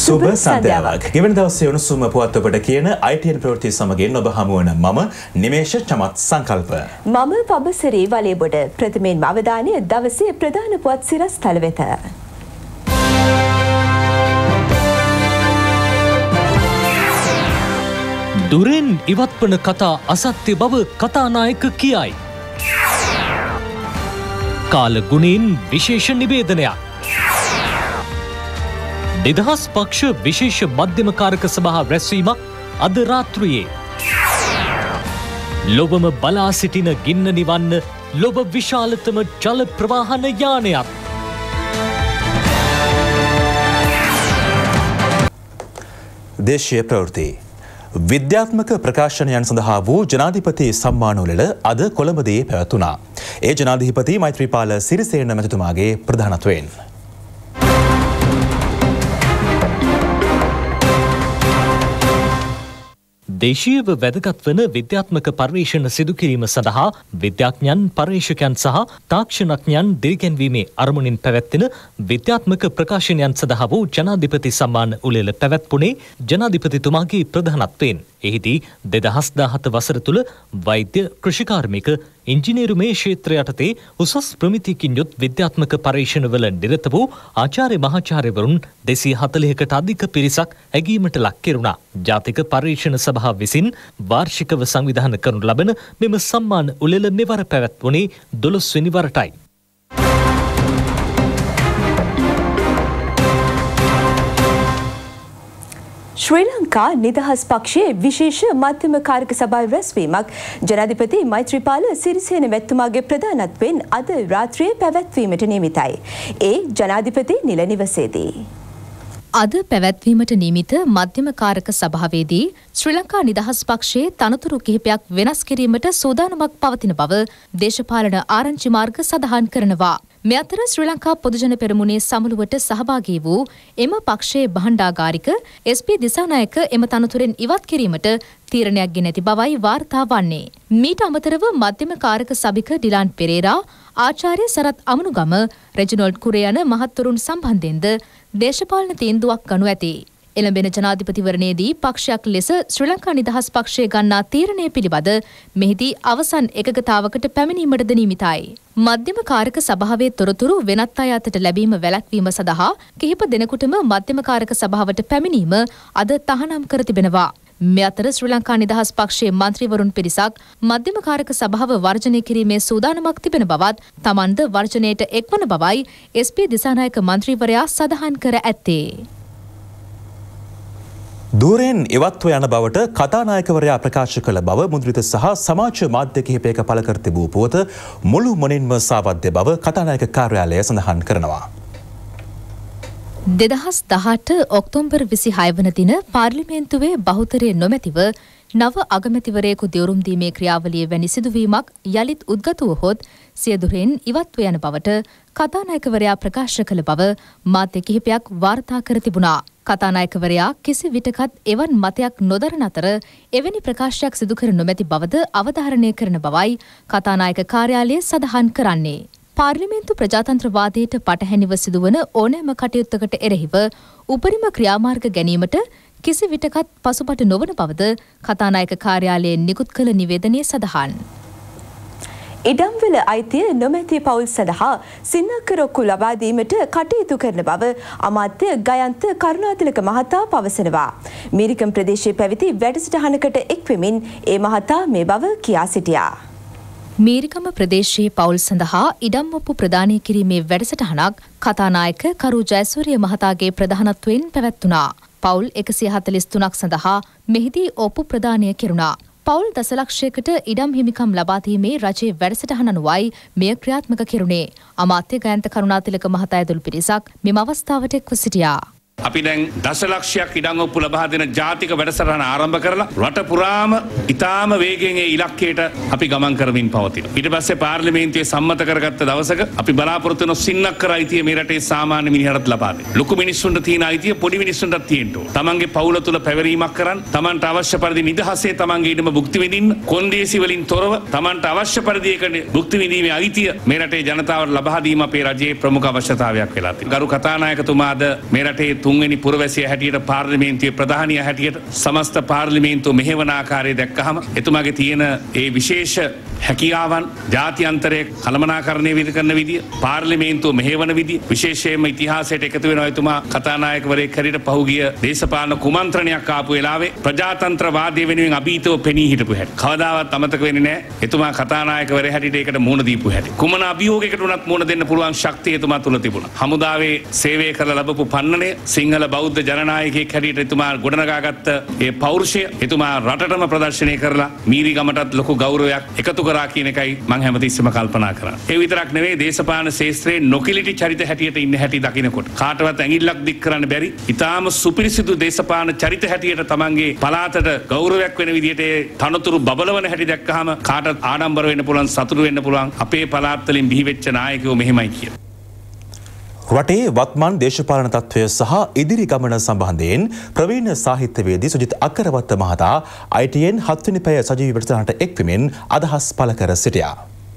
සුබ සන්ධ්‍යාවක්. ගෙවන දවසේ උණුසුම පුවත් ඔබට කියන ITN ප්‍රවෘත්ති සමගින් ඔබ හමු වන මම නිමේෂ චමත් සංකල්ප. මම පබසරි වලේබොඩ. ප්‍රථමයෙන් අවධානය දවසේ ප්‍රධාන පුවත් සිරස් තල වෙත. දුරෙන් ඉවත්වන කතා අසත්‍ය බව කතානායක කියයි. කාලගුණයෙන් විශේෂ නිවේදනයක්. නිදහස් පක්ෂ විශේෂ මධ්‍යමකාරක සභා රැස්වීමක් අද රාත්‍රියේ. ලොවම බලා සිටින ගින්න නිවන්න ලොව විශාලතම ජල ප්‍රවාහන යානයක්. දේශීය ප්‍රවෘත්ති. විද්‍යාත්මක ප්‍රකාශනයන් සඳහා වූ ජනාධිපති සම්මානෝලල අද කොළඹදී පැවැතුණා. ඒ ජනාධිපති මෛත්‍රීපාල සිරිසේන මැතිතුමාගේ ප්‍රධානත්වයෙන්. දේශීයව වැදගත් වන විද්‍යාත්මක පර්යේෂණ සිදු කිරීම සඳහා විද්‍යාඥයන් පර්යේෂකයන් සහ තාක්ෂණඥයන් දිරිගැන්වීමේ අරමුණින් පැවැත්වෙන විද්‍යාත්මක ප්‍රකාශනයන් සඳහා වූ ජනාධිපති සම්මාන උළෙල පැවැත්වුණේ ජනාධිපතිතුමාගේ ප්‍රධානත්වයෙන්. එහිදී 2017 වසර තුළ වෛද්‍ය, කෘෂිකාර්මික, ඉංජිනේරුමේ ක්ෂේත්‍ර යටතේ උසස් ප්‍රමිතියකින් යුත් විද්‍යාත්මක පර්යේෂණවල නිරත වූ ආචාර්ය මහාචාර්යවරුන් 240කට අධික පිරිසක් ඇගීමට ලක් කෙරුණා. ජාතික පර්යේෂණ සභාව විසින් වාර්ෂිකව සංවිධානය කරනු ලබන මෙම සම්මාන උළෙල මෙවර පැවැත්වුණේ 12 වෙනි වරටයි. ශ්‍රී ලංකා නිදහස් පක්ෂයේ විශේෂ මධ්‍යම කාරක සභාවේ රැස්වීමක් ජනාධිපති මෛත්‍රීපාල සිරිසේන මැතිතුමාගේ ප්‍රධානත්වයෙන් අද රාත්‍රියේ පැවැත්වීමට නියමිතයි. ඒ ජනාධිපති නිල නිවසේදී. අද පැවැත්වීමට නියමිත මධ්‍යම කාරක සභාවේදී ශ්‍රී ලංකා නිදහස් පක්ෂයේ තනතුරු කිහිපයක් වෙනස් කිරීමට සූදානමක් පවතින බව දේශපාලන ආරංචි මාර්ග සඳහන් කරනවා. මේ අතර ශ්‍රී ලංකා පොදුජන පෙරමුණේ සමුළුවට සහභාගී වූ එම පක්ෂයේ භාණ්ඩාගාරික SP දිසානායක එම තනතුරෙන් ඉවත් කිරීමට තීරණයක් ගෙන ඇති බවයි වාර්තා වන්නේ. මීට අමතරව මධ්‍යම කාරක සභික ඩිලාන් පෙරේරා, ආචාර්ය සරත් අමනුගම, රෙජිනෝල්ඩ් කුරේ යන මහත්වරුන් සම්බන්ධයෙන්ද දේශපාලන තීන්දුවක් ගනු ඇති. එළඹෙන ජනාධිපතිවරණයේදී පක්ෂයක් ලෙස ශ්‍රී ලංකා නිදහස් පක්ෂය ගන්නා තීරණය පිළිබඳ මෙහිදී අවසන් එකගතාවකට පැමිණීමටද නියමිතයි. මධ්‍යම කාරක සභාවේ තොරතුරු වෙනත් අය අතට ලැබීම වැළැක්වීම සඳහා කිහිප දෙනෙකුටම මධ්‍යම කාරක සභාවට පැමිණීම අද තහනම් කර තිබෙනවා. මේ අතර ශ්‍රී ලංකා නිදහස් පක්ෂයේ මන්ත්‍රීවරුන් පිරිසක් මධ්‍යම කාරක සභාව වර්ජනය කිරීමේ සූදානමක් තිබෙන බවත් තමන්ද වර්ජනයට එක්වන බවයි SP දිසානායක මන්ත්‍රීවරයා සඳහන් කර ඇත්තේ. දුරෙන් ඉවත්ව යන බවට කතානායකවරයා ප්‍රකාශ කළ බව මුද්‍රිත සහ සමාජ මාධ්‍ය කිහිපයක පළ කර තිබූ පුවත මුළු මොනින්ම සාවද්‍ය බව කතානායක කාර්යාලය සඳහන් කරනවා. 2018 ඔක්තෝබර් 26 වන දින පාර්ලිමේන්තුවේ බහුතරය නොමැතිව නව අගමැතිවරයෙකු දියුරුම් දීමේ ක්‍රියාවලිය වැනි සිදුවීමක් යළිත් උද්ගත වූහොත් සියදුරෙන් ඉවත්ව යන බවට කතානායකවරයා ප්‍රකාශ කළ බව මාධ්‍ය කිහිපයක් වාර්තා කර තිබුණා. කතානායකවරයා කිසි විටකත් එවන් මතයක් නොදරන අතර එවැනි ප්‍රකාශයක් සිදු කර නොමැති බවද අවධාරණය කරන බවයි කතානායක කාර්යාලය සඳහන් කරන්නේ. පාර්ලිමේන්තු ප්‍රජාතන්ත්‍රවාදයට පටහැනිව සිදුවන ඕනෑම කටයුත්තකට එරෙහිව උපරිම ක්‍රියාමාර්ග ගැනීමට කිසි විටකත් පසුබට නොවන බවද කතානායක කාර්යාලයෙන් නිකුත් කළ නිවේදනයේ සඳහන්. ඉඩම්වල අයිතිය නොමැති පවුල් සඳහා සින්නක්කරොක්කු ලබා දීමට කටයුතු කරන බව අමාත්‍ය ගයන්ත කරුණාතිලක මහතා පවසනවා. මීරිකම් ප්‍රදේශයේ පැවති වැඩසටහනකට එක්වෙමින් ඒ මහතා මේ බව කියා සිටියා. මීරිකම ප්‍රදේශයේ පවුල් සඳහා ඉඩම් ඔප්පු ප්‍රදානය කිරීමේ වැඩසටහනක් කතානායක කරු ජයසූරිය මහතාගේ ප්‍රධානත්වයෙන් පැවැත්වුණා. පවුල් 143ක් සඳහා මෙහිදී ඔප්පු ප්‍රදානය කෙරුණා. පවුල් දසලක්ෂයකට ඉඩම් හිමිකම් ලබා දීමේ රජයේ වැඩසටහන අනුවයි මෙය ක්‍රියාත්මක කෙරුණේ. අමාත්‍ය ගයන්ත කරුණාතිලක මහතා ඇතුළු පිරිසක් මෙම අවස්ථාවට එක්ව සිටියා. අපි දැන් දසලක්ෂයක් ඉඩම් ඔප්පු ලබා දෙන ජාතික වැඩසටහන ආරම්භ කරලා රට පුරාම ඉතාම වේගයෙන් ඒ ඉලක්කයට අපි ගමන් කරමින් පවතිනවා. ඊට පස්සේ පාර්ලිමේන්තුවේ සම්මත කරගත්ත දවසක අපි බලාපොරොත්තු වෙන සින්නක්කර අයිතිය මේ රටේ සාමාන්‍ය මිනිහට ලබා දෙන්න. ලොකු මිනිස්සුන්ට තියෙන අයිතිය පොඩි මිනිස්සුන්ටත් තියෙන්න ඕන. තමන්ගේ පවුල තුල පැවරීමක් කරන්, තමන්ට අවශ්‍ය පරිදි නිදහසේ තමන්ගේ ඉඩම භුක්ති විඳින්න, කොන්දේසි වලින් තොරව තමන්ට අවශ්‍ය පරිදි ඒක භුක්ති විඳීමේ අයිතිය මේ රටේ ජනතාවට ලබා දීම අපේ රජයේ ප්‍රමුඛ අවශ්‍යතාවයක් වෙලා තියෙනවා. ගරු කතානායකතුමාද මේ රටේ තුන්වෙනි පුරවැසිය හැටියට පාර්ලිමේන්තුවේ ප්‍රධානියා හැටියට සමස්ත පාර්ලිමේන්තුව මෙහෙවන ආකාරය දැක්කහම එතුමාගේ තියෙන ඒ විශේෂ හැකියාවන් ජාත්‍යන්තරයේ කළමනාකරණය කරන විදිය පාර්ලිමේන්තුව මෙහෙවන විදිය විශේෂයෙන්ම ඉතිහාසයට එකතු වෙනවා එතුමා කතානායකවරයෙක් හැටියට පහුගිය දේශපාලන කුමන්ත්‍රණයක් ආපු වෙලාවේ ප්‍රජාතන්ත්‍රවාදය වෙනුවෙන් අභීතව පෙනී හිටපු හැටි කවදාවත් අමතක වෙන්නේ නැහැ එතුමා කතානායකවරයෙක් හැටියට ඒකට මුහුණ දීපු හැටි කුමන අභියෝගයකට උනත් මුහුණ දෙන්න පුළුවන් ශක්තිය එතුමා තුල තිබුණා හමුදාවේ සේවය කරලා ලැබපු පන්නරය සිංහල බෞද්ධ ජනනායකයෙක් හැටියට එතුමා ගොඩනගාගත්ත ඒ පෞරුෂය එතුමා රටටම ප්‍රදර්ශනය කරලා මීරිගමටත් ලොකු ගෞරවයක් එකතු කරා කියන එකයි මම හැමතිස්සෙම කල්පනා කරන්නේ. ඒ විතරක් නෙවෙයි දේශපාලන ශාස්ත්‍රයේ නොකිලිටි චරිත හැටියට ඉන්න හැටි දකිනකොට කාටවත් ඇඟිල්ලක් දික් කරන්න බැරි ඊටාම සුපිරිසිදු දේශපාලන චරිත හැටියට තමන්ගේ පළාතට ගෞරවයක් වෙන විදිහට තනතුරු බබලවන හැටි දැක්කහම කාටවත් ආඩම්බර වෙන්න පුළුවන් සතුටු වෙන්න පුළුවන් අපේ පළාත් වලින් බිහිවෙච්ච නායකයෝ මෙහෙමයි කියලා. රටේ වත්මන් දේශපාලන තත්ත්වය සහ ඉදිරි ගමන සම්බන්ධයෙන් ප්‍රවීණ සාහිත්‍යවේදී සුජිත් අක්කරවත්ත මහතා ITN 7 වෙනි පැය සජීවී වැඩසටහනට එක්වමින් අදහස් පළ කර සිටියා.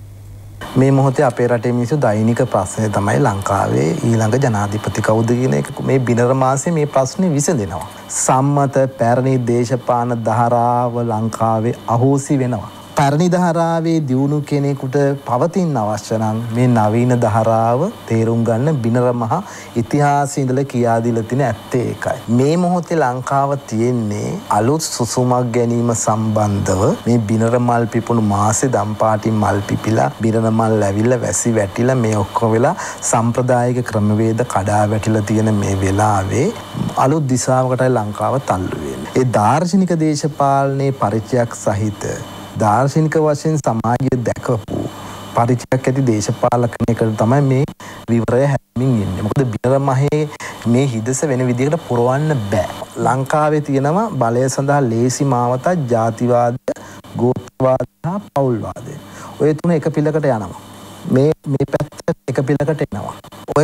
මේ මොහොතේ අපේ රටේ මිනිස්සු දෛනික ප්‍රශ්නය තමයි ලංකාවේ ඊළඟ ජනාධිපති කවුද කියන එක මේ බිනර මාසයේ මේ ප්‍රශ්නේ විසඳෙනවා. සම්මත පැරණි දේශපාලන ධාරාව ලංකාවේ අහෝසි වෙනවා. පැරණි ධාරාවේ දියුණු කෙනෙකුට පවතින අවශ්‍ය නම් මේ නවීන ධාරාව තේරුම් ගන්න බිනර මහ ඉතිහාසයේ ඉඳලා කියා දීලා තියෙන ඇත්තේ ඒකයි. මේ මොහොතේ ලංකාව තියෙන්නේ අලුත් සුසුමක් ගැනීම සම්බන්ධව මේ බිනර මල් පිපුණු මාසේ දම්පාටින් මල් පිපිලා බිනර මල් ඇවිල්ලා වැසි වැටිලා මේ ඔක්කොම වෙලා සම්ප්‍රදායික ක්‍රමවේද කඩා වැටිලා තියෙන මේ වෙලාවේ අලුත් දිශාවකට ලංකාව තල්ලු වෙන්නේ. ඒ දාර්ශනික දේශපාලනයේ පරිචයක් සහිත දාර්ශනික වශයෙන් සමාජය දැකපු පරිචයක් ඇති දේශපාලකයෙකුට තමයි මේ විවරය හැමින් ඉන්නේ. මොකද බිනර මහේ මේ හිදස වෙන විදිහකට පුරවන්න බෑ. ලංකාවේ තියෙනවා බලය සඳහා ලේසි මාවතක් ජාතිවාදය, ගෝත්‍රවාදය හා පෞල්වාදය. ඔය තුන එක පිළකට යනවා. මේ පැත්ත එක පිළකට එනවා.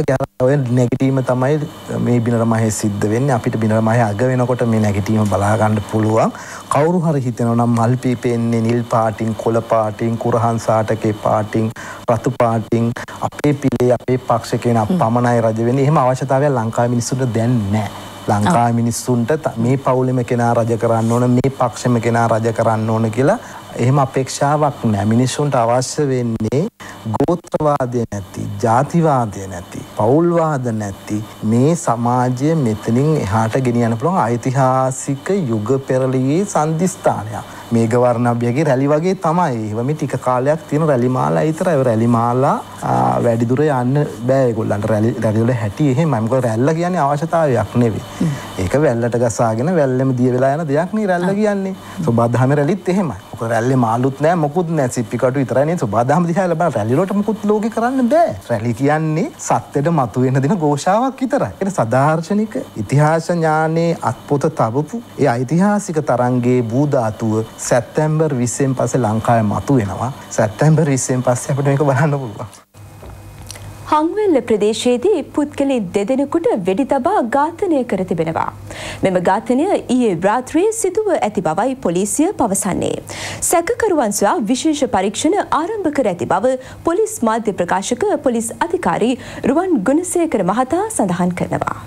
ඔය නැගිටීම තමයි මේ බිනර මහේ සිද්ධ වෙන්නේ. අපිට බිනර මහේ අග වෙනකොට මේ නැගිටීම බලා ගන්න පුළුවන්. කවුරු හරි හිතනවා නම් මල් පීපෙන්නේ නිල් පාටින්, කොළ පාටින්, කුරහන් සාටකේ පාටින්, රතු පාටින් අපේ පිළේ අපේ පක්ෂ කියන පමණයි රජ වෙන්නේ. එහෙම අවශ්‍යතාවයක් ලංකාවේ මිනිස්සුන්ට දැන් නැහැ. ලංකාවේ මිනිස්සුන්ට මේ පවුලෙම කෙනා රජ කරන්න ඕන, මේ පක්ෂෙම කෙනා රජ කරන්න ඕන කියලා එහෙම අපේක්ෂාවක් නැහැ. මිනිස්සුන්ට අවශ්‍ය වෙන්නේ ගෝත්‍රවාදය නැති, ජාතිවාදය නැති, පෞල්වාද නැති මේ සමාජය මෙතනින් එහාට ගෙනියන්න පුළුවන් ඓතිහාසික යුග පෙරළියේ සන්ධිස්ථානයක්. මේඝවර්ණභ්‍යගේ රැලි වගේ තමයි. ඒව මේ ටික කාලයක් තියෙන රැලි මාලා විතරයි. ඒ රැලි මාලා වැඩි දුර යන්න බෑ ඒගොල්ලන්ට. රැලි වල හැටි එහෙමයි. මොකද රැල්ල කියන්නේ අවශ්‍යතාවයක් නෙවෙයි. ඒක වැල්ලට ගසාගෙන වැල්ලෙම දිය වෙලා යන දෙයක් නේ රැල්ල කියන්නේ. සෝබාදහමේ රැලිත් එහෙමයි. මොකද රැල්ලේ මාළුත් නෑ මොකුත් නෑ. සිප්පි කටු විතරයි නේ සෝබාදහම දිහා ලබන රැලි වලට මොකුත් ලෝකේ කරන්න බෑ. රැලි කියන්නේ සත්‍යෙට මතුවෙන දින ഘോഷාවක් විතරයි. ඒක සදාර්ශනික ඉතිහාස ඥානයේ අත්පොත තබපු ඒ ඓතිහාසික තරංගයේ භූධාතුව සැප්තැම්බර් 20න් පස්සේ ලංකාවේ මතුවෙනවා. සැප්තැම්බර් 20න් පස්සේ අපිට මේක බලන්න පුළුවන්. හංවෙල්ල ප්‍රදේශයේදී පුද්ගලයන් දෙදෙනෙකුට වෙඩි තබා ඝාතනය කර තිබෙනවා. මෙම ඝාතනය ඊයේ රාත්‍රියේ සිදුව ඇති බවයි පොලිසිය පවසන්නේ. සැකකරුවන් සොයා විශේෂ පරීක්ෂණ ආරම්භ කර ඇති බව පොලිස් මාධ්‍ය ප්‍රකාශක පොලිස් අධිකාරී රුවන් ගුණසේකර මහතා සඳහන් කරනවා.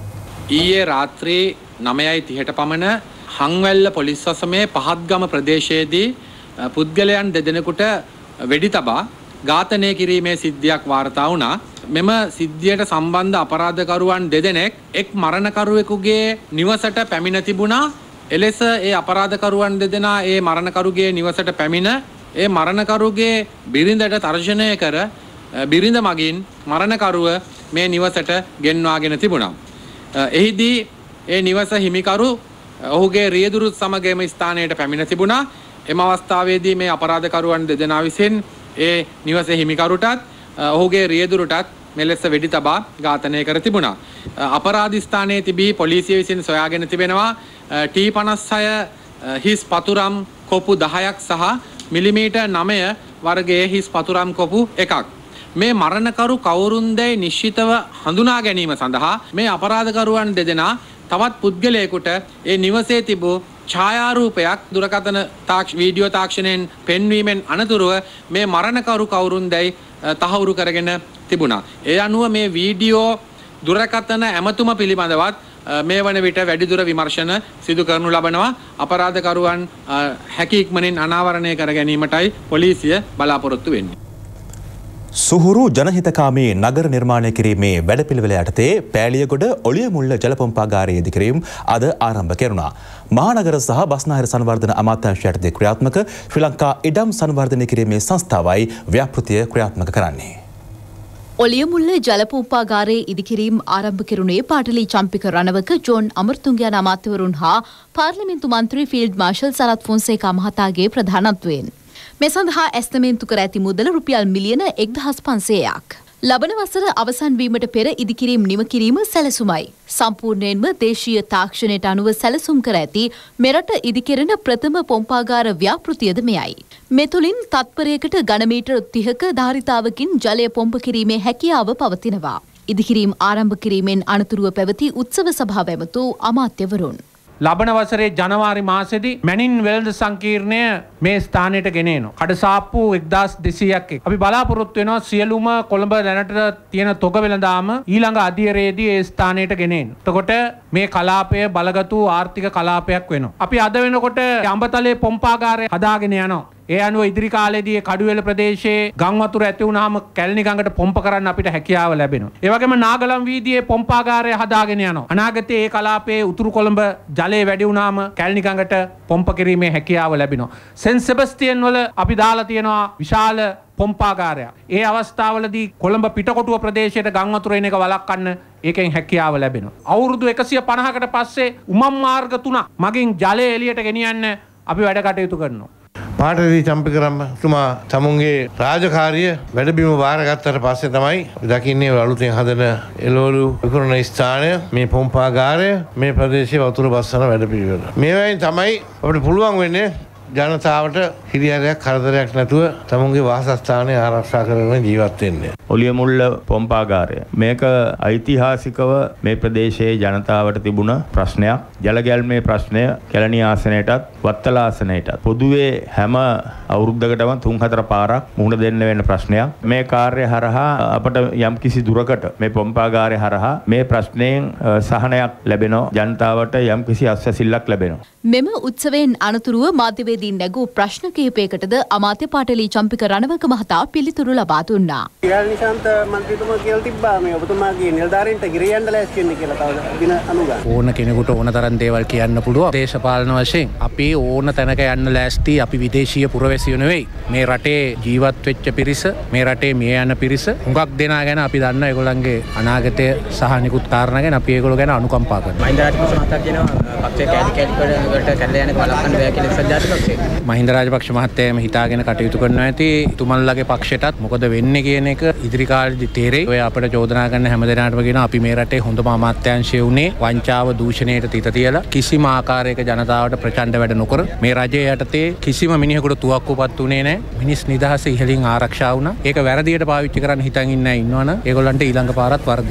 ඊයේ රාත්‍රියේ 9:30ට පමණ හංවැල්ල පොලිස් වසමේ පහත්ගම ප්‍රදේශයේදී පුද්ගලයන් දෙදෙනෙකුට වෙඩි තබා ඝාතනය කිරීමේ සිද්ධියක් වාර්තා වුණා. මෙම සිද්ධියට සම්බන්ධ අපරාධකරුවන් දෙදෙනෙක් එක් මරණකරුවෙකුගේ නිවසට පැමිණ තිබුණා. එලෙස ඒ අපරාධකරුවන් දෙදෙනා ඒ මරණකරුගේ නිවසට පැමිණ ඒ මරණකරුගේ බිරිඳට තර්ජනය කර බිරිඳ මගින් මරණකරුව මේ නිවසට ගෙන්වාගෙන තිබුණා. එහිදී ඒ නිවස හිමිකරු ඔහුගේ රියදුරුත් සමග එම ස්ථානයට පැමිණ තිබුණා. එම අවස්ථාවේදී මේ අපරාධකරුවන් දෙදෙනා විසින් ඒ නිවසේ හිමිකරුටත් ඔහුගේ රියදුරටත් මෙලෙස වෙඩි තබා ඝාතනය කර තිබුණා. අපරාධ ස්ථානයේ තිබී පොලිසිය විසින් සොයාගෙන තිබෙනවා T56 හිස් පතුරම් කොපු 10ක් සහ මිලිමීටර් 9 වර්ගයේ හිස් පතුරම් කොපු එකක්. මේ මරණකරු කවුරුන්දයි නිශ්චිතව හඳුනා ගැනීම සඳහා මේ අපරාධකරුවන් දෙදෙනා තවත් පුද්ගලයෙකුට ඒ නිවසේ තිබූ ඡායාරූපයක් දුරකථන වීඩියෝ තාක්ෂණයෙන් පෙන්වීමෙන් අනතුරුව මේ මරණකරු කවුරුන්දයි තහවුරු කරගෙන තිබුණා. ඒ අනුව මේ වීඩියෝ දුරකථන ඇමතුම පිළිබඳවත් මේ වන විට වැඩිදුර විමර්ශන සිදු කරනු ලබනවා. අපරාධකරුවන් හැකි ඉක්මනින් අනාවරණය කර ගැනීමටයි පොලිසිය බලාපොරොත්තු වෙන්නේ. සුහුරු ජනහිතකාමී නගර නිර්මාණය කිරීමේ වැඩපිළිවෙල යටතේ පෑලියගොඩ ඔලියමුල්ල ජල පොම්පාගාරයේ ඉදිකිරීම අද ආරම්භ කෙරුණා. මහනගර සහ බස්නාහිර සංවර්ධන අමාත්‍යාංශ යටතේ ක්‍රියාත්මක ශ්‍රී ලංකා ඉඩම් සංවර්ධනය කිරීමේ සංස්ථාවයි ව්‍යාපෘතිය ක්‍රියාත්මක කරන්නේ. ඔලියමුල්ල ජල පොම්පාගාරයේ ඉදිකිරීම ආරම්භ කෙරුණේ පාටලි චම්පික රණවක ජෝන් අමරතුංග යන අමාත්‍යවරුන් හා පාර්ලිමේන්තු මන්ත්‍රී ෆීල්ඩ් මාර්ෂල් සරත් ෆොන්සේකා මහතාගේ ප්‍රධානත්වයෙන්. මේ සඳහා ඇස්තමේන්තු කර ඇති මුදල රුපියල් මිලියන 1500ක්. ලබන වසර අවසන් වීමට පෙර ඉදිකිරීම නිම කිරීම සැලසුමයි. සම්පූර්ණයෙන්ම දේශීය තාක්ෂණයට අනුව සැලසුම් කර ඇති මෙරට ඉදිකෙරෙන ප්‍රථම පොම්පාගාර ව්‍යාපෘතියද මෙයයි. මේ තුළින් තත්පරයකට ඝනමීටර් 30ක ධාරිතාවකින් ජලය පොම්ප කිරීමේ හැකියාව පවතිනවා. ඉදිකිරීම ආරම්භ කිරීමෙන් අනතුරුව පැවති උත්සව සභාව ඇමතු අමාත්‍යවරුන්. ලබන වසරේ ජනවාරි මාසෙදී මැනින් වෙළඳ සංකීර්ණය මේ ස්ථානයට ගෙනේනවා. කඩසාප්පු 1200ක් එක්ක. අපි බලාපොරොත්තු වෙනවා සියලුම කොළඹ දැනට තියෙන තොග වෙළඳාම ඊළඟ අධියරේදී ඒ ස්ථානයට ගෙනෙන්න. එතකොට මේ කලාපය බලගතු ආර්ථික කලාපයක් වෙනවා. අපි අද වෙනකොට අඹතලේ පොම්පාගාරය හදාගෙන යනවා. ඒ අනුව ඉදිරි කාලයේදී කඩුවෙල ප්‍රදේශයේ ගම් වතුර ඇති වුණාම කැලණි ගඟට පොම්ප කරන්න අපිට හැකියාව ලැබෙනවා. ඒ වගේම නාගලම් වීදියේ පොම්පාගාරය හදාගෙන යනවා. අනාගතයේ ඒ කලාපයේ උතුරු කොළඹ ජලය වැඩි වුණාම කැලණි ගඟට පොම්ප කිරීමේ හැකියාව ලැබෙනවා. සෙන්ට් සෙබස්තියන් වල අපි දාලා තියෙනවා විශාල පොම්පාගාරයක්. ඒ අවස්ථාවලදී කොළඹ පිටකොටුව ප්‍රදේශයට ගම් වතුර එන එක වළක්වන්න ඒකෙන් හැකියාව ලැබෙනවා. අවුරුදු 150කට පස්සේ උමම් මාර්ග 3ක් මගින් ජලය එළියට ගෙනියන්න අපි වැඩ කටයුතු කරනවා. පාටලි චම්පිකරම් තුමා තමුන්ගේ රාජකාරිය වැඩබිම වාරගත්තට පස්සේ තමයි දකින්නේ අලුතෙන් හදන එළවලු විකුණන ස්ථානය මේ පොම්පාගාරය මේ ප්‍රදේශයේ වතුර බස්සන වැඩපිළිවෙල. මේවායින් තමයි අපිට පුළුවන් වෙන්නේ ජනතාවට හිරිහැරයක් කරදරයක් නැතුව තමුන්ගේ වාසස්ථානය ආරක්ෂා කරගෙන ජීවත් වෙන්න. ඔලියමුල්ල පොම්පාගාරය මේක ඓතිහාසිකව මේ ප්‍රදේශයේ ජනතාවට තිබුණ ප්‍රශ්නයක්. ජල ගැල්මේ ප්‍රශ්නය කැලණි ආසනයටත් වත්තල ආසනයටත් පොදුවේ හැම අවුරුද්දකටම 3-4 පාරක් මුහුණ දෙන්න වෙන ප්‍රශ්නයක්. මේ කාර්යය හරහා අපට යම්කිසි දුරකට මේ පොම්පාගාරය හරහා මේ ප්‍රශ්නයෙන් සහනයක් ලැබෙනවා. ජනතාවට යම්කිසි අස්වැසිල්ලක් ලැබෙනවා. මෙම උත්සවයෙන් අනතුරුව මාධ්‍යවේදීන් නැගූ ප්‍රශ්න කිහිපයකටද අමාත්‍ය පාටලි චම්පික රණවක මහතා පිළිතුරු ලබා දුන්නා. නිශාන්ත මන්ත්‍රීතුමා කියලා තිබ්බා මේ ඔබතුමාගේ නිලධාරීන්ට ගිරියන්න ලෑස්ති වෙන්න කියලා තව දින 90 ඕන කෙනෙකුට ඕන තරම් දේවල් කියන්න පුළුවන්. දේශපාලන වශයෙන් අපි ඕන තැනක යන්න ලෑස්ති. අපි විදේශීය පුරවැසියෝ නෙවෙයි. මේ රටේ ජීවත් වෙච්ච පිරිස, මේ රටේ මිය යන පිරිස හුඟක් දෙනා ගැන අපි දන්න ඒගොල්ලන්ගේ අනාගතය සහ නිකුත් කාරණා ගැන අපි ඒගොල්ලෝ ගැන අනුකම්පා කරනවා. මහින්ද රාජපක්ෂ මහතා කියනවා පක්ෂයේ කැඩි වලට කැඩලා යන වලක්වන්න බෑ කියලා ඉස්සත් ජාතික පක්ෂය. මහින්ද රාජපක්ෂ මහත්තයාම හිතාගෙන කටයුතු කරනවා ඇති. තුමන්ලගේ පක්ෂයටත් මොකද වෙන්නේ කියන එක ඉදිරි කාලෙදි තේරෙයි. ඔය අපිට චෝදනා කරන හැම දෙනාටම කියනවා අපි මේ රටේ හොඳම අමාත්‍යාංශය උනේ වංචාව දූෂණයට තිත තියලා කිසිම ආකාරයක ජනතාවට ප්‍රචණ්ඩ වැඩ නොකර මේ රජය යටතේ කිසිම මිනිහෙකුට තුවක්කුපත් උනේ නැහැ. මිනිස් නිදහස ඉහළින් ආරක්ෂා වුණා. ඒක වැරදියට පාවිච්චි කරන්න හිතන් ඉන්න අය ඉන්නවනම් ඒගොල්ලන්ට ඊළඟ පාරත් වරදි.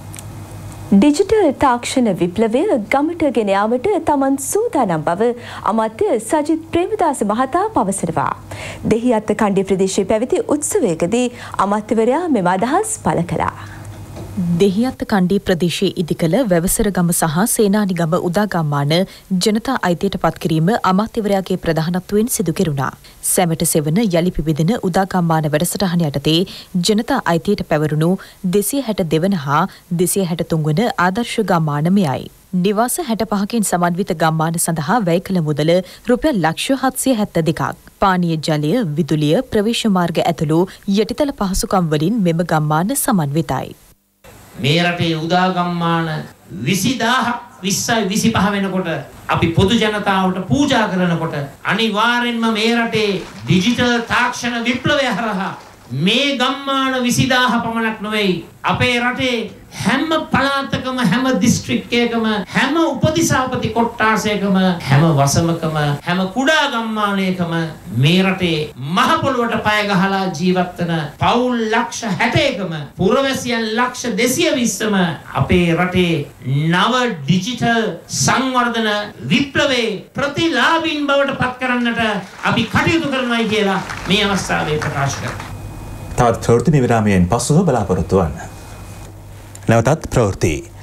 ඩිජිටල් තාක්ෂණ විප්ලවය ගමට ගෙන යාමට තමන් සූදානම් බව අමාත්‍ය සජිත් ප්‍රේමදාස මහතා පවසනවා. දෙහිඅත්ත කණ්ඩේ ප්‍රදේශයේ පැවති උත්සවයකදී අමාත්‍යවරයා මෙම අදහස් පළ කළා. දෙහිඅත්ත කණ්ඩේ ප්‍රදේශයේ ඉදිකළ වැවසරගම සහ සේනානිගම උදාගම්මාන ජනතා අයිතියට පත් කිරීම අමාත්‍යවරයාගේ ප්‍රධානත්වයෙන් සිදු කෙරුණා. සැමට සෙවන යලි පිබිදෙන උදාගම්මාන වැඩසටහන යටතේ ජනතා අයිතියට පැවරුණු 262 වන හා 263 වන ආදර්ශ ගම්මාන මෙයයි. නිවාස 65කින් සමන්විත ගම්මාන සඳහා වැය කළ මුදල රුපියල් ලක්ෂ 772ක්. පානීය ජලය, විදුලිය, ප්‍රවේශ මාර්ග ඇතුළු යටිතල පහසුකම් වලින් මෙම ගම්මාන සමන්විතයි. මේ රටේ උදා ගම්මාන 20000ක් 20යි 25 වෙනකොට අපි පොදු ජනතාවට පූජා කරනකොට අනිවාර්යෙන්ම මේ රටේ ඩිජිටල් තාක්ෂණ විප්ලවය හරහා මේ ගම්මාන 20000 පමණක් නෙවෙයි අපේ රටේ හැම පළාතකම හැම දිස්ත්‍රික්කයකම හැම උපදිසාපති කොට්ටාසයකම හැම වසමකම හැම කුඩා ගම්මානයකම මේ රටේ මහ පොළොවට පය ගහලා ජීවත් වෙන පවුල් ලක්ෂ 60කම පුරවැසියන් ලක්ෂ 220ම අපේ රටේ නව ඩිජිටල් සංවර්ධන විප්ලවයේ ප්‍රතිලාභීන් බවට පත් කරන්නට අපි කටයුතු කරනවා කියලා මේ අවස්ථාවේ ප්‍රකාශ කරනවා. තවත් ප්‍රවෘත්ති විරාමයෙන් පසුව බලාපොරොත්තු වන්න. නැවතත් ප්‍රවෘත්ති.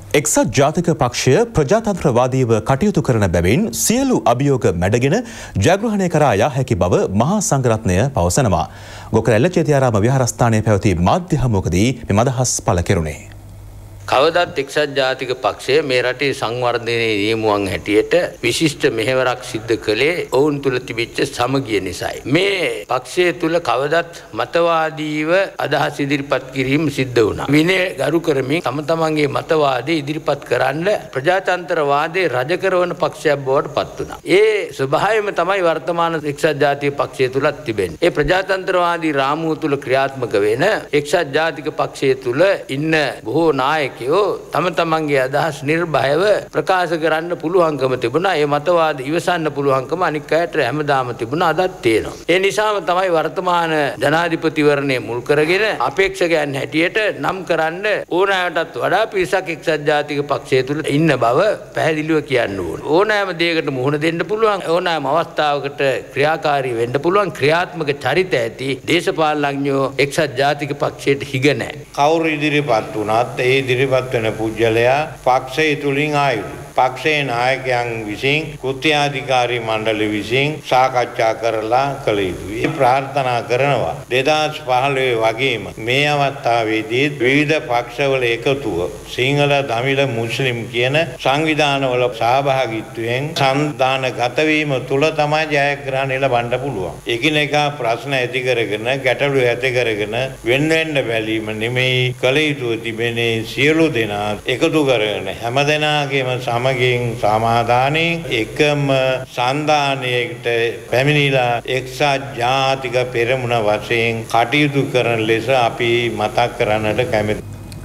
එක්සත් ජාතික පක්ෂය ප්‍රජාතන්ත්‍රවාදීව කටයුතු කරන බැවින් සියලු අභියෝග මැඩගෙන ජයග්‍රහණය කරා යා හැකි බව මහා සංඝරත්නය පවසනවා. ගොකරැල්ල චේතියාරාම විහාරස්ථානයේ පැවති මාධ්‍ය හමුවකදී මෙම අදහස් පළ කෙරුණේ. කවදත් එක්සත් ජාතික පක්ෂය මේ රටේ සංවර්ධනයේ නියමුවන් හැටියට විශිෂ්ට මෙහෙවරක් සිද්ධ කළේ ඔවුන් තුල තිබිච්ච සමගිය නිසායි. මේ පක්ෂය තුල කවදත් මතවාදීව අදහස් ඉදිරිපත් කිරීම සිද්ධ වුණා. විනය ගරු කරමින් තම තමන්ගේ මතවාදය ඉදිරිපත් කරන්න ප්‍රජාතන්ත්‍රවාදයේ රජ කරවන පක්ෂයක් බවට පත් වුණා. ඒ ස්වභාවයම තමයි වර්තමාන එක්සත් ජාතික පක්ෂය තුලත් තිබෙන්නේ. ඒ ප්‍රජාතන්ත්‍රවාදී රාමුව තුල ක්‍රියාත්මක වෙන එක්සත් ජාතික පක්ෂය තුල ඉන්න බොහෝ නායක තම තමන්ගේ අදහස් නිර්භයව ප්‍රකාශ කරන්න පුළුවන්කම තිබුණා. ඒ මතවාද ඉවසන්න පුළුවන්කම අනික් අයට හැමදාම තිබුණා, අදත් තියෙනවා. ඒ නිසාම තමයි වර්තමාන ජනාධිපතිවරණය මුල් කරගෙන අපේක්ෂකයන් හැටියට නම් කරන්න ඕනෑමටත් වඩා පිරිසක් එක්සත් ජාතික පක්ෂය තුළ ඉන්න බව පැහැදිලිව කියන්න ඕන. ඕනෑම දෙයකට මුහුණ දෙන්න පුළුවන්, ඕනෑම අවස්ථාවකට ක්‍රියාකාරී වෙන්න පුළුවන් ක්‍රියාත්මක චරිත ඇති දේශපාලනඥයෝ එක්සත් ජාතික පක්ෂයට හිග නැහැ. කවුරු ඉදිරිපත් වුණත් ඒ ඉදිරිපත් වෙන පුජ්‍යලයා පක්ෂය තුලින් ආයුධ පක්ෂයේ නායකයන් විසින් කෘත්‍යාධිකාරී මණ්ඩල විසින් සාකච්ඡා කරලා කළ යුතුයි. ප්‍රාර්ථනා කරනවා 2015 වගේම මේ අවස්ථාවේදී විවිධ පක්ෂවල එකතුව සිංහල, දමිළ, මුස්ලිම් කියන සංවිධානවල සහභාගීත්වයෙන් සම්දානගත වීම තුල තමයි ජයග්‍රහණය ලබන්න පුළුවන්. එකිනෙකා ප්‍රශ්න ඇති කරගෙන ගැටලු ඇති කරගෙන වෙන්න බැලීම නෙමෙයි කළ යුතු තිබෙන්නේ. සියලු දෙනා එකතු කරගෙන හැමදෙනාගේම සමගින් සමාදානයෙන් එකම සන්දානයකට පැමිණිලා එක්සත් ජාතික පෙරමුණ වශයෙන් කටයුතු කරන ලෙස අපි මතක් කරන්නට කැමැතියි.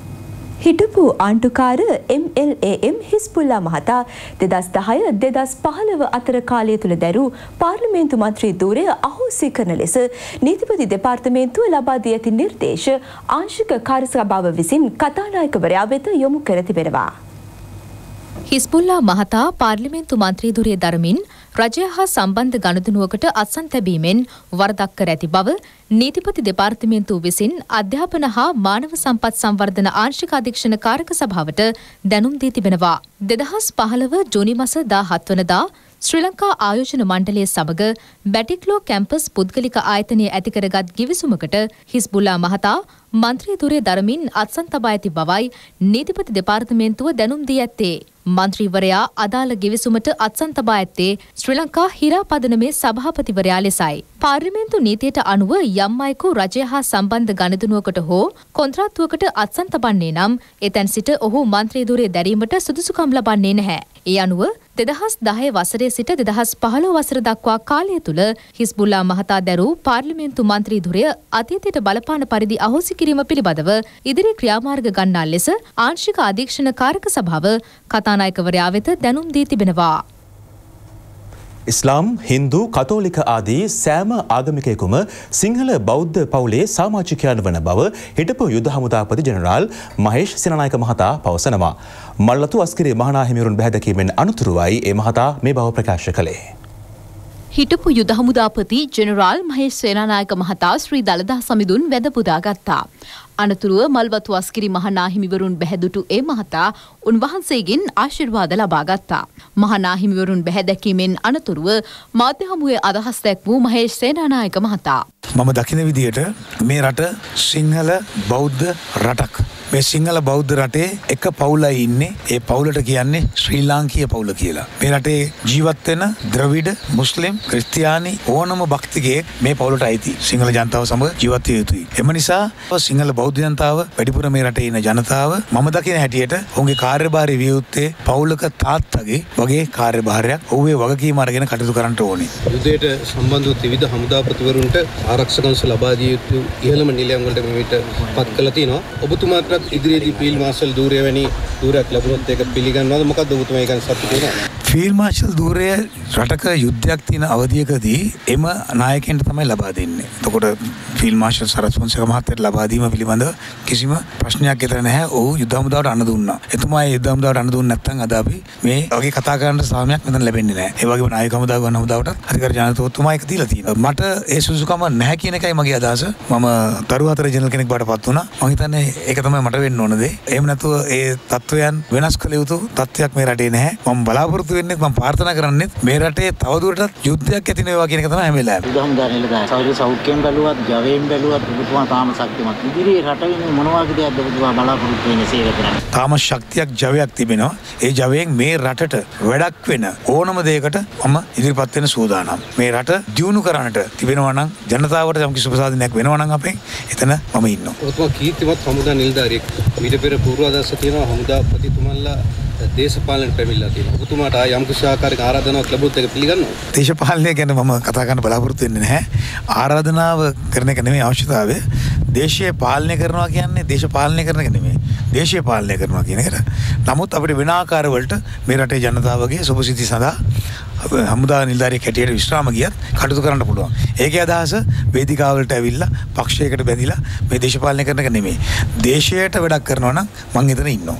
හිටපු ආණ්ඩුකාර MLAM හිස්බුල්ලා මහතා 2010-2015 අතර කාලය තුල දැරූ පාර්ලිමේන්තු මන්ත්‍රී ධූරය අහෝසි කරන ලෙස නීතිපති දෙපාර්තමේන්තුව ලබා දී ඇති නිර්දේශ ආංශික කාර්යසභාව විසින් කතානායකවරයා වෙත යොමු කර තිබෙනවා. හිස්බුල්ලා මහතා පාර්ලිමේන්තු මන්ත්‍රී ධුරය දරමින් රජය හා සම්බන්ධ ගනුදෙනුවකට අත්සන් තැබීමෙන් වරදක් කර ඇති බව නීතිපති දෙපාර්තමේන්තුව විසින් අධ්‍යාපන හා මානව සම්පත් සංවර්ධන ආංශික අධීක්ෂණ කාරක සභාවට දැනුම් දී තිබෙනවා. 2015 ජූනි මාස 17 වනදා ශ්‍රී ලංකා ආයෝජන මණ්ඩලය සමග බැටික්ලෝ කැම්පස් පුද්ගලික ආයතනය ඇති කරගත් ගිවිසුමකට හිස්බුල්ලා මහතා මන්ත්‍රී ධුරය දරමින් අත්සන් තබා ඇති බවයි නීතිපති දෙපාර්තමේන්තුව දැනුම් දී ඇත්තේ. මන්ත්‍රීවරයා අදාළ ගිවිසුමට අත්සන් තබා ඇත්තේ ශ්‍රී ලංකා හිරා පදනමේ සභාපතිවරයා ලෙසයි. පාර්ලිමේන්තු නීතියට අනුව යම් අයෙකු රජය හා සම්බන්ධ ගනුදෙනුවකට හෝ කොන්ත්‍රාත්තුවකට අත්සන් තබන්නේ නම් එතැන් සිට ඔහු මන්ත්‍රී ධුරය දැරීමට සුදුසුකම් ලබන්නේ නැහැ. ඒ අනුව 2010 වසරේ සිට 2015 වසර දක්වා කාලය තුල හිස්බුල්ලා මහතා දැරූ පාර්ලිමේන්තු මන්ත්‍රී ධුරය අතීතයට බලපාන පරිදි අහෝසි කිරීම පිළිබඳව ඉදිරි ක්‍රියාමාර්ග ගන්නා ලෙස ආංශික අධීක්ෂණ කාරක සභාව කතානායකවරයා වෙත දැනුම් දී තිබෙනවා. ඉස්ලාම්, හින්දු, කතෝලික ආදී සෑම ආගමිකයෙකුම සිංහල බෞද්ධ පවුලේ සමාජිකයන් වන බව හිටපු යුද හමුදාපති ජෙනරාල් මහේෂ් සේනානායක මහතා පවසනවා. මල්ලතු අස්කිරි මහානාහිමිවරුන් බැහැදකීමෙන් අනතුරුවයි ඒ මහතා මේ බව ප්‍රකාශ කළේ. හිටපු යුද හමුදාපති ජෙනරාල් මහේෂ් සේනානායක මහතා ශ්‍රී දළදා සමිඳුන් වැඳ පුදා ගත්තා. අනතුරුව මල්වතු අස්කිරි මහනාහිමිවරුන් බැහැදුටු ඒ මහතා උන්වහන්සේගෙන් ආශිර්වාද ලබා ගත්තා. මහනාහිමිවරුන් බැහැදැකීමෙන් අනතුරුව මාධ්‍ය හමුවේ අදහස් දැක්වූ මහේෂ් සේනානායක මහතා මම දකින විදියට මේ රට සිංහල බෞද්ධ රටක්. මේ සිංහල බෞද්ධ රටේ එක පවුලයි ඉන්නේ. ඒ පවුලට කියන්නේ ශ්‍රී ලාංකීය පවුල කියලා. මේ රටේ ජීවත් වෙන ද්‍රවිඩ, මුස්ලිම්, ක්‍රිස්තියානි ඕනම භක්තිකයෙක් මේ පවුලට අයිති. සිංහල ජනතාව සමග ජීවත් විය යුතුයි. එම නිසා සිංහල බෞද්ධ ජනතාව වැඩිපුර මේ රටේ ඉන්න ජනතාව මම දකින හැටියට ඔවුන්ගේ කාර්යභාරය විය යුත්තේ පවුලක තාත්තගේ වගේ කාර්යභාරයක් ඔහුගේ වගකීම අරගෙන කටයුතු කරන්න ඕනේ. යුද්ධයට සම්බන්ධ විවිධ හමුදාපතිවරුන්ට ආරක්ෂකංශ ලබා දිය යුතු ඉහළම නිලයන් වලට මේ විට පත් කළා තියෙනවා. ඔබතුමාට ඉදිරියේදී ෆීල්ඩ් මාර්ෂල් ධූරය වැනි ධූරයක් ලැබුණොත් ඒක පිළිගන්නවද? මොකද්ද ඔබතුමා ඒ ගැන සතුටු වෙනවද? ෆීල්ඩ් මාර්ෂල් ධූරය රටක යුද්ධයක් තියෙන අවධියකදී එම නායකයන්ට තමයි ලබා දෙන්නේ. එතකොට ෆීල්ඩ් මාර්ෂල් සරත් ෆොන්සේකා මහත්තයාට ලබා දීම පිළිබඳව කිසිම ප්‍රශ්නයක් විතර නැහැ. ඔහු යුද හමුදාවට අණ දුන්නා. එතුමා යුද හමුදාවට අණ දුන්නේ නැත්නම් අද අපි මේ වගේ කතා කරන්න සාමයක් මෙතන ලැබෙන්නේ නැහැ. ඒ වගේම නායක හමුදාව ගන්න හමුදාවටත් අධිකාරී ජනාධිපතිතුමා ඒක දීලා තියෙනවා. මට ඒ සුසුකම නැහැ කියන එකයි මගේ අදහස. මම දරු හතර ජනරල් කෙනෙක් බාටපත් වුණා. මම හිතන්නේ ඒක තමයි මට රට වෙන්න ඕනද? එහෙම නැතුව ඒ තත්වයන් වෙනස් කළ යුතු තත්ත්වයක් මේ රටේ නැහැ. මම බලාපොරොත්තු වෙන්නේ මම ප්‍රාර්ථනා කරන්නේ මේ රටේ තවදුරටත් යුද්ධයක් ඇති වෙනවා කියන එක තමයි හැම වෙලාවෙම. උදාහරණ ගන්න සෞඛ්‍ය සෞඛ්‍යයෙන් බැලුවත්, ජවයෙන් බැලුවත් ඔබතුමා තාම ශක්තිමත්. ඉදිරියේ රට වෙන මොන වගේ දෙයක්ද ඔබතුමා බලාපොරොත්තු වෙන්නේ සේවය කරන්න? තාම ශක්තියක් ජවයක් තිබෙනවා. ඒ ජවයෙන් මේ රටට වැඩක් වෙන ඕනම දෙයකට මම ඉදිරිපත් වෙන සූදානම්. මේ රට දියුණු කරන්නට තිබෙනවා නම් ජනතාවට යම් කිසි ප්‍රසාදනයක් වෙනවා නම් අපෙන් එතන මම ඉන්නවා. ඔබතුමා කීර්තිමත් හමුදා නිලධාරියෙක්. ඊට පෙර පූර්වාදර්ශ තියෙනවා හමුදාපතිතුමන්ලා දේශපාලනයට පැමිණලා තියෙනවා. ඔබතුමාට යම් කිසි ආකාරයක ආරාධනාවක් ලැබුත් ඒක පිළිගන්නවද? දේශපාලනය ගැන මම කතා කරන්න බලාපොරොත්තු වෙන්නේ නැහැ. ආරාධනාව කරන එක නෙමෙයි අවශ්‍යතාවය. දේශය පාලනය කරනවා කියන්නේ දේශපාලනය කරන එක නෙමෙයි. දේශය පාලනය කරනවා කියන එකට. නමුත් අපිට වෙන ආකාරවලට මේ රටේ ජනතාවගේ සුභසිද්ධි සඳහා හමුදා නිලධාරියෙක් හැටියට විශ්‍රාම ගියත් කටයුතු කරන්න පුළුවන්. ඒකේ අදහස වේදිකාවලට ඇවිල්ලා පක්ෂයකට බැඳිලා මේ දේශපාලනය කරන එක නෙමෙයි. දේශයට වැඩක් කරනවා නම් මං එතන ඉන්නවා.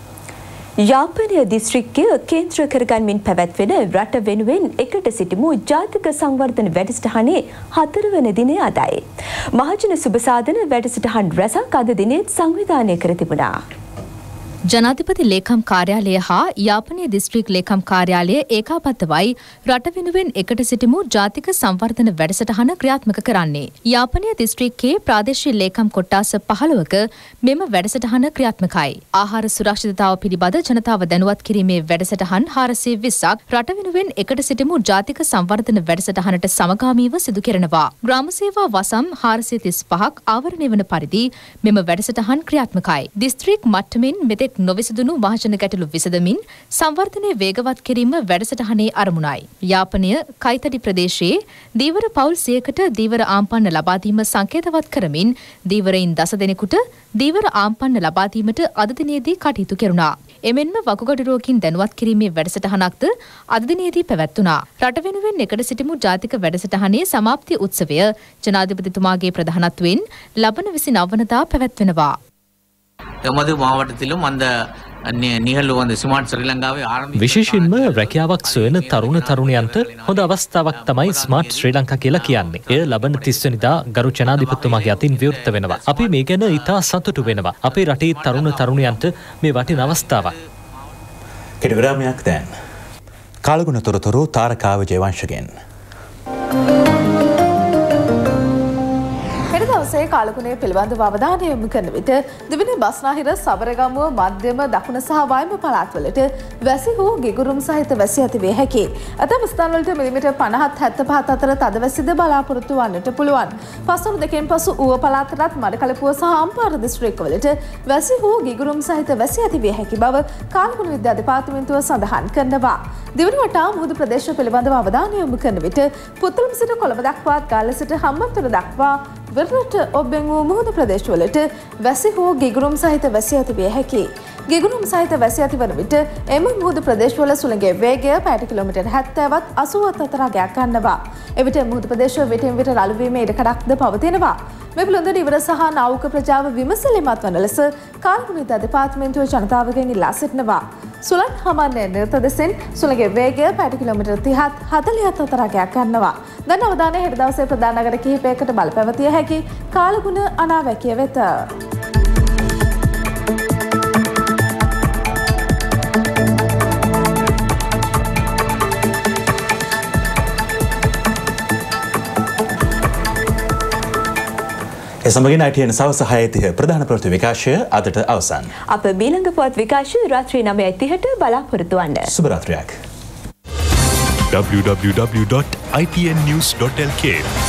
යාපනය දිස්ත්‍රික්කය කේන්ද්‍ර කරගන්මින් පැවැත්වෙන රට වෙනුවෙන් එකට සිටිමු ජාතික සංවර්ධන වැඩසටහනේ 4 වන දිනය අදයි. මහජන සුබසාධන වැඩසටහන් රැසක් අද දිනෙත් සංවිධානය කර තිබුණා. ජනාධිපති ලේකම් කාර්යාලය හා යාපනයේ දිස්ත්‍රික් ලේකම් කාර්යාලය ඒකාබද්ධවයි රට වෙනුවෙන් එකට සිටිමු ජාතික සංවර්ධන වැඩසටහන ක්‍රියාත්මක කරන්නේ. යාපනයේ දිස්ත්‍රික්කයේ ප්‍රාදේශීය ලේකම් කොට්ටාස 15ක මෙම වැඩසටහන ක්‍රියාත්මකයි. ආහාර සුරක්ෂිතතාව පිළිබඳ ජනතාව දැනුවත් කිරීමේ වැඩසටහන් 420ක් රට වෙනුවෙන් එකට සිටිමු ජාතික සංවර්ධන වැඩසටහනට සමගාමීව සිදු කෙරෙනවා. ග්‍රාම සේවා වසම් 435ක් ආවරණය වන පරිදි මෙම වැඩසටහන් ක්‍රියාත්මකයි. දිස්ත්‍රික් මට්ටමින් මෙතෙක් නොවිසඳුණු මහජන ගැටලු විසඳමින් සංවර්ධනය වේගවත් කිරීම වැඩසටහනේ අරමුණයි. යාපනය කයිතඩි ප්‍රදේශයේ දීවර පවුල් 100කට දීවර ආම්පන්න ලබා දීම සංකේතවත් කරමින් දීවරයින් 10 දෙනෙකුට දීවර ආම්පන්න ලබා දීමට අද දිනේදී කටයුතු කෙරුණා. එමෙන්ම වකුගඩු රෝගීන් දැනුවත් කිරීමේ වැඩසටහනක්ද අද දිනේදී පැවැත්වුණා. රට වෙනුවෙන් එකට සිටිමු ජාතික වැඩසටහනේ සමාප්ති උත්සවය ජනාධිපතිතුමාගේ ප්‍රධානත්වයෙන් ලබන 29 වනදා පැවැත්වෙනවා. එමது மாவட்டத்திலும் அந்த நிகழ்வு வந்து ஸ்மார்ட் ஸ்ரீலங்காவை විශේෂයෙන්ම රැකියාවක් සොයන තරුණ තරුණයන්ට හොඳ අවස්ථාවක් තමයි ස්මාර්ට් ශ්‍රී ලංකා කියලා කියන්නේ. එය ලබන 30 වෙනිදා ගරු ජනාධිපතිතුමාගේ අතින් විවෘත වෙනවා. අපි මේ ගැන ඉතා සතුටු වෙනවා. අපේ රටේ තරුණ තරුණයන්ට මේ වටින අවස්ථාවක්. කෙටි විරාමයක් දැන්. කාලගුණ තොරතුරු තාරකාව ජයවංශගෙන්. දවසේ කාලගුණය පිළිබඳව අවධානය යොමු කරන විට දිවින බස්නාහිර සබරගමුව මධ්‍යම දකුණ සහ වයඹ පළාත්වලට වැසි හෝ ගිගුරුම් සහිත වැසි ඇති වේ හැකියි. ඇතැම් ස්ථානවලට මිලිමීටර් 50-75 අතර තද වැසිද බලාපොරොත්තු වන්නට පුළුවන්. පස්වරු දෙකෙන් පසු ඌව පළාතටත් මඩකලපුව සහ අම්පාර දිස්ත්‍රික්කවලට වැසි හෝ ගිගුරුම් සහිත වැසි ඇති වේ හැකි බව කාලගුණ විද්‍යා දෙපාර්තමේන්තුව සඳහන් කරනවා. දිවුණු වටා මුහුදු ප්‍රදේශ පිළිබඳව අවධානය යොමු කරන විට පුත්තලම සිට කොළඹ දක්වා ගාල්ල සිට හම්බන්තොට දක්වා විරට ඔබ්බෙන් වූ මුහුදු ප්‍රදේශවලට වැසි හෝ ගිගුරුම් සහිත වැසි ඇති විය හැකියි. ගිගුරුම් සහිත වැසි ඇති වන විට එම මුහුදු ප්‍රදේශවල සුළඟේ වේගය පැයට කිලෝමීටර් 70වත් 80වත් අතර අගයක් ගන්නවා. එවිට මුහුදු ප්‍රදේශ විටින් විට රළු වීමේ ඉඩකඩක්ද පවතිනවා. මේ පිළිබඳව ඉවර සහ නාවික ප්‍රජාව විමසලිමත් වන ලෙස කාලගුණ විද්‍යා දෙපාර්තමේන්තුව ජනතාවගෙන් ඉල්ලා සිටිනවා. සුළං හමාන්නේ නිරත දෙසින් සුළඟේ වේගය පැයට කිලෝමීටර් 30ත් 40ත් අතර අගයක් ගන්නවා. දැන් අවධානය හෙට දවසේ ප්‍රධාන නගර කිහිපයකට බලපැවතිය හැකි කාලගුණ අනාවැකිය වෙත. එසමගින් ITN සවස 6:30 ප්‍රධාන ප්‍රවෘත්ති විකාශය අදට අවසන්. අප ඊළඟ පුවත් විකාශය රාත්‍රී 9:30ට බලාපොරොත්තු වන්න. සුබ රාත්‍රියක්. www.itnnews.lk